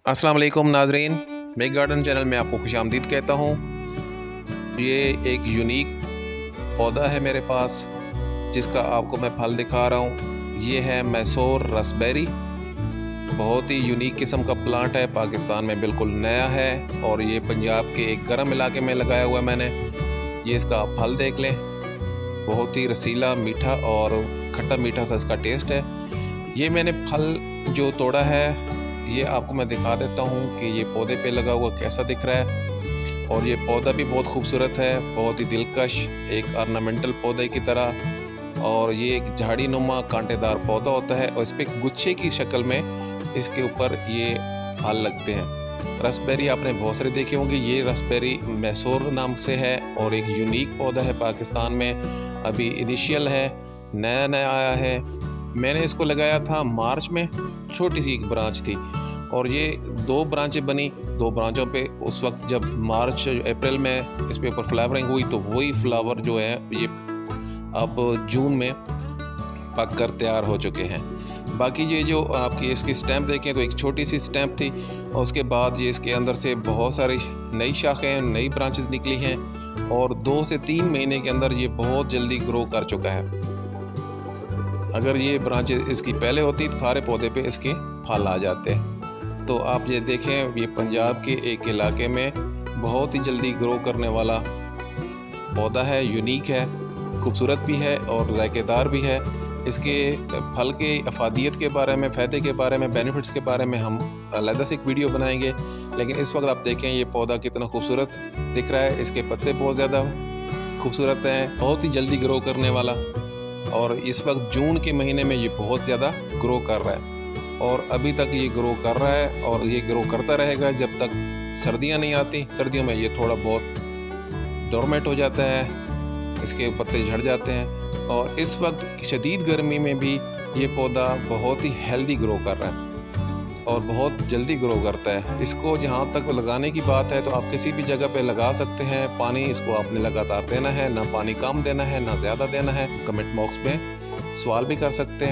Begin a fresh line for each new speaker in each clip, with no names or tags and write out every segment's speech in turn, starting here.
अस्सलाम वालेकुम नाजरीन, मेक गार्डन चैनल में आपको खुशामदीद कहता हूँ। ये एक यूनिक पौधा है मेरे पास जिसका आपको मैं फल दिखा रहा हूँ। ये है मैसूर रसबेरी। बहुत ही यूनिक किस्म का प्लांट है, पाकिस्तान में बिल्कुल नया है और ये पंजाब के एक गर्म इलाके में लगाया हुआ है मैंने। ये इसका आप फल देख लें, बहुत ही रसीला, मीठा और खट्टा मीठा सा इसका टेस्ट है। ये मैंने फल जो तोड़ा है ये आपको मैं दिखा देता हूँ कि ये पौधे पे लगा हुआ कैसा दिख रहा है। और ये पौधा भी बहुत खूबसूरत है, बहुत ही दिलकश, एक ऑर्नामेंटल पौधे की तरह। और ये एक झाड़ी नुमा कांटेदार पौधा होता है और इस पर गुच्छे की शक्ल में इसके ऊपर ये फल लगते हैं। रसबेरी आपने बहुत सारे देखे होंगे। ये रसबेरी मैसूर नाम से है और एक यूनिक पौधा है, पाकिस्तान में अभी इनिशियल है, नया नया आया है। मैंने इसको लगाया था मार्च में, छोटी सी एक ब्रांच थी और ये 2 ब्रांचें बनी। 2 ब्रांचों पे उस वक्त जब मार्च अप्रैल में इस पे ऊपर फ्लावरिंग हुई तो वही फ्लावर जो है ये अब जून में पक कर तैयार हो चुके हैं। बाकी ये जो आपकी इसकी स्टैम्प देखें तो एक छोटी सी स्टैम्प थी और उसके बाद ये इसके अंदर से बहुत सारी नई शाखें, नई ब्रांचेस निकली हैं और 2 से 3 महीने के अंदर ये बहुत जल्दी ग्रो कर चुका है। अगर ये ब्रांचेस इसकी पहले होती तो सारे पौधे पे इसके फल आ जाते। तो आप ये देखें, ये पंजाब के एक इलाके में बहुत ही जल्दी ग्रो करने वाला पौधा है, यूनिक है, खूबसूरत भी है और जायकेदार भी है। इसके फल के अफादियत के बारे में, फ़ायदे के बारे में, बेनिफिट्स के बारे में हम अलग से एक वीडियो बनाएंगे। लेकिन इस वक्त आप देखें ये पौधा कितना खूबसूरत दिख रहा है। इसके पत्ते बहुत ज़्यादा खूबसूरत हैं, बहुत ही जल्दी ग्रो करने वाला। और इस वक्त जून के महीने में ये बहुत ज़्यादा ग्रो कर रहा है और अभी तक ये ग्रो कर रहा है और ये ग्रो करता रहेगा जब तक सर्दियां नहीं आती। सर्दियों में ये थोड़ा बहुत डोरमेट हो जाता है, इसके पत्ते झड़ जाते हैं। और इस वक्त शदीद गर्मी में भी ये पौधा बहुत ही हेल्दी ग्रो कर रहा है और बहुत जल्दी ग्रो करता है। इसको जहाँ तक लगाने की बात है तो आप किसी भी जगह पे लगा सकते हैं। पानी इसको आपने लगातार देना है, ना पानी कम देना है ना ज़्यादा देना है। कमेंट बॉक्स में सवाल भी कर सकते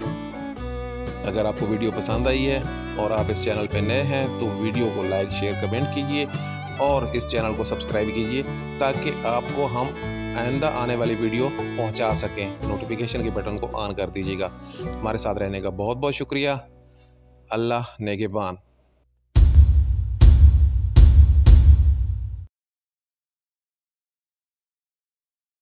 हैं। अगर आपको वीडियो पसंद आई है और आप इस चैनल पे नए हैं तो वीडियो को लाइक, शेयर, कमेंट कीजिए और इस चैनल को सब्सक्राइब कीजिए ताकि आपको हम आइंदा आने वाली वीडियो पहुँचा सकें। नोटिफिकेशन के बटन को ऑन कर दीजिएगा। हमारे साथ रहने का बहुत बहुत शुक्रिया। अल्लाह नेगेबान।